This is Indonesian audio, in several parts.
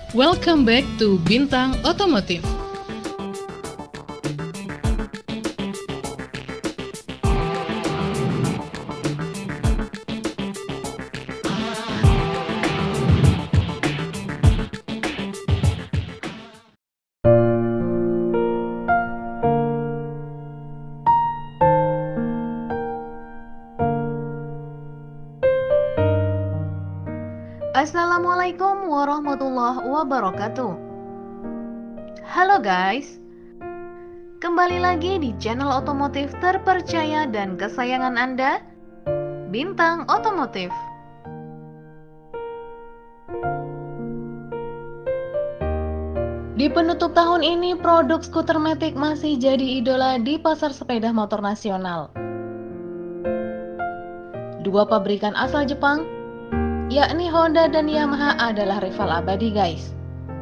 Welcome back to Bintang Otomotif. Assalamualaikum warahmatullahi wabarakatuh. Halo guys, kembali lagi di channel otomotif terpercaya dan kesayangan Anda, Bintang Otomotif. Di penutup tahun ini, produk skuter Matic masih jadi idola di pasar sepeda motor nasional. Dua pabrikan asal Jepang, yakni Honda dan Yamaha, adalah rival abadi guys.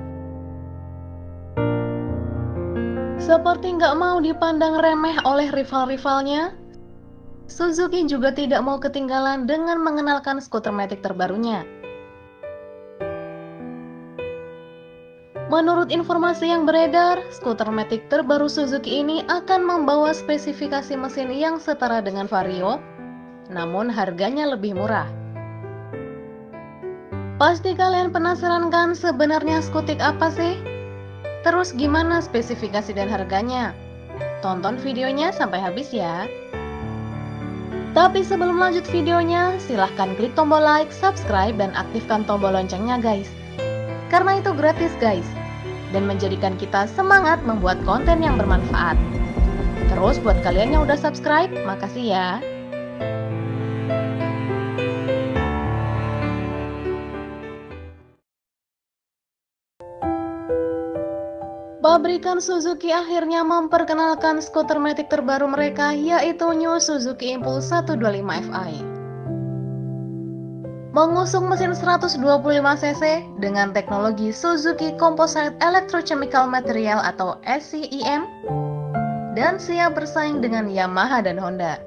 Seperti nggak mau dipandang remeh oleh rival-rivalnya, Suzuki juga tidak mau ketinggalan dengan mengenalkan skuter Matic terbarunya. Menurut informasi yang beredar, skuter Matic terbaru Suzuki ini akan membawa spesifikasi mesin yang setara dengan Vario, namun harganya lebih murah. Pasti kalian penasaran kan sebenarnya skutik apa sih? Terus gimana spesifikasi dan harganya? Tonton videonya sampai habis ya. Tapi sebelum lanjut videonya, silahkan klik tombol like, subscribe, dan aktifkan tombol loncengnya guys. Karena itu gratis guys, dan menjadikan kita semangat membuat konten yang bermanfaat. Terus buat kalian yang udah subscribe, makasih ya. Pabrikan Suzuki akhirnya memperkenalkan skuter Matic terbaru mereka, yaitu New Suzuki Impulse 125 Fi. Mengusung mesin 125 cc dengan teknologi Suzuki Composite Electrochemical Material atau SCEM, dan siap bersaing dengan Yamaha dan Honda.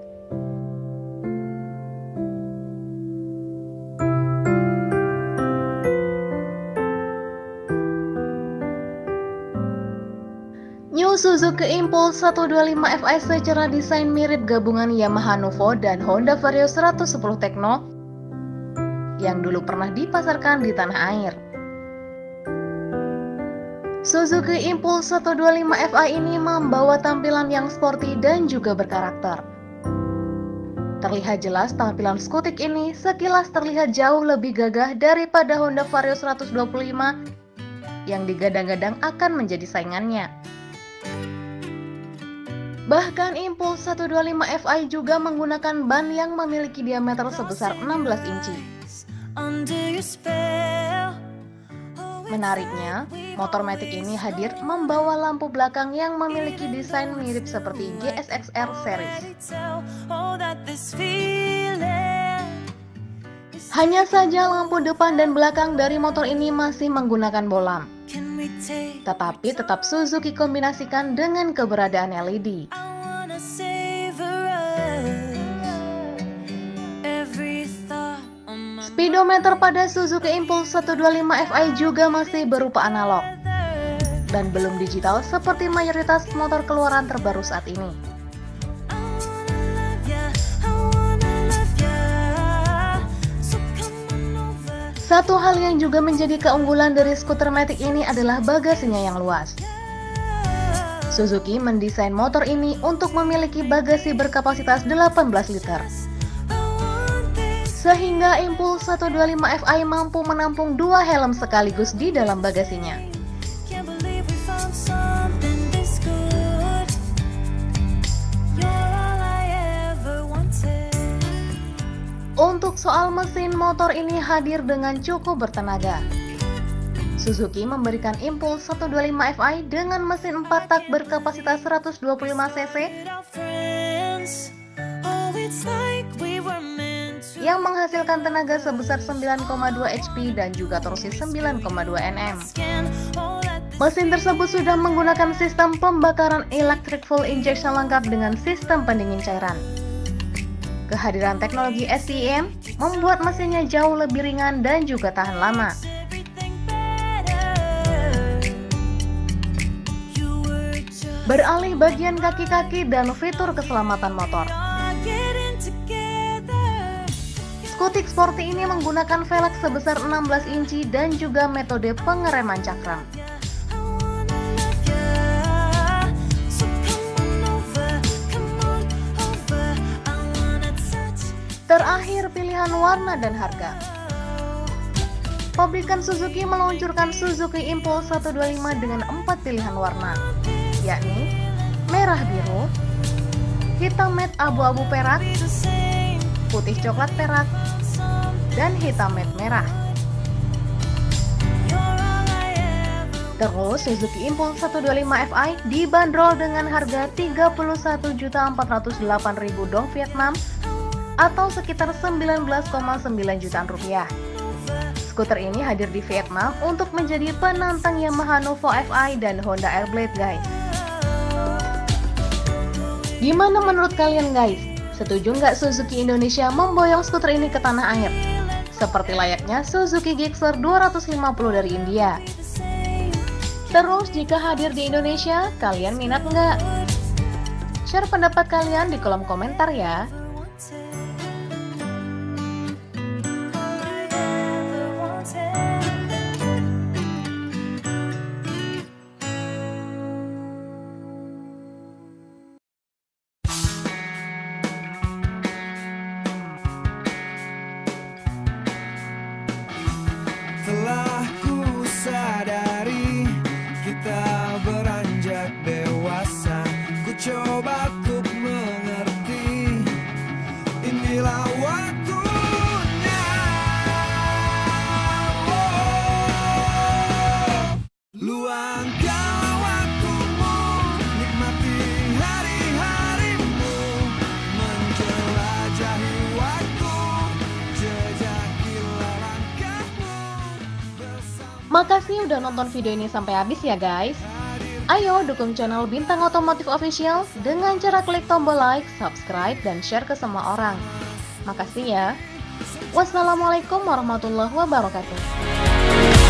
New Suzuki Impulse 125 Fi secara desain mirip gabungan Yamaha Nuvo dan Honda Vario 110 Tekno yang dulu pernah dipasarkan di tanah air. Suzuki Impulse 125 Fi ini membawa tampilan yang sporty dan juga berkarakter. Terlihat jelas tampilan skutik ini sekilas terlihat jauh lebih gagah daripada Honda Vario 125 yang digadang-gadang akan menjadi saingannya. Bahkan Impulse 125 Fi juga menggunakan ban yang memiliki diameter sebesar 16 inci. Menariknya, motor Matic ini hadir membawa lampu belakang yang memiliki desain mirip seperti GSX-R series. Hanya saja lampu depan dan belakang dari motor ini masih menggunakan bolam. Tetapi tetap Suzuki kombinasikan dengan keberadaan LED. Speedometer pada Suzuki Impulse 125 Fi juga masih berupa analog dan belum digital seperti mayoritas motor keluaran terbaru saat ini. Satu hal yang juga menjadi keunggulan dari skuter Matic ini adalah bagasinya yang luas. Suzuki mendesain motor ini untuk memiliki bagasi berkapasitas 18 liter. Sehingga Impulse 125 Fi mampu menampung 2 helm sekaligus di dalam bagasinya. Untuk soal mesin, motor ini hadir dengan cukup bertenaga. Suzuki memberikan Impulse 125 Fi dengan mesin 4 tak berkapasitas 125 cc yang menghasilkan tenaga sebesar 9,2 HP dan juga torsi 9,2 Nm. Mesin tersebut sudah menggunakan sistem pembakaran electric full injection lengkap dengan sistem pendingin cairan. Kehadiran teknologi SCEM membuat mesinnya jauh lebih ringan dan juga tahan lama. beralih bagian kaki-kaki dan fitur keselamatan motor. Skutik Sporty ini menggunakan velg sebesar 16 inci dan juga metode pengereman cakram. Terakhir, pilihan warna dan harga. Pabrikan Suzuki meluncurkan Suzuki Impulse 125 dengan 4 pilihan warna, yakni merah biru, hitam matte abu-abu perak, putih coklat perak, dan hitam matte merah. Terus Suzuki Impulse 125 Fi dibanderol dengan harga 31.408.000 dong Vietnam atau sekitar 19,9 jutaan rupiah. Skuter ini hadir di Vietnam untuk menjadi penantang Yamaha Nuvo Fi dan Honda Airblade, guys. Gimana menurut kalian, guys? Setuju nggak Suzuki Indonesia memboyong skuter ini ke tanah air? Seperti layaknya Suzuki Gixxer 250 dari India. Terus jika hadir di Indonesia, kalian minat nggak? Share pendapat kalian di kolom komentar ya. Telah ku sadari kita beranjak dewasa, ku coba untuk mengerti, inilah waktunya. Luangkanlah waktumu, nikmati hari-harimu, menjelajahi waktu, jejakilah langkahmu. Makasih udah nonton video ini sampai habis ya, guys. Ayo dukung channel Bintang Otomotif Official dengan cara klik tombol like, subscribe, dan share ke semua orang. Makasih ya. Wassalamualaikum warahmatullahi wabarakatuh.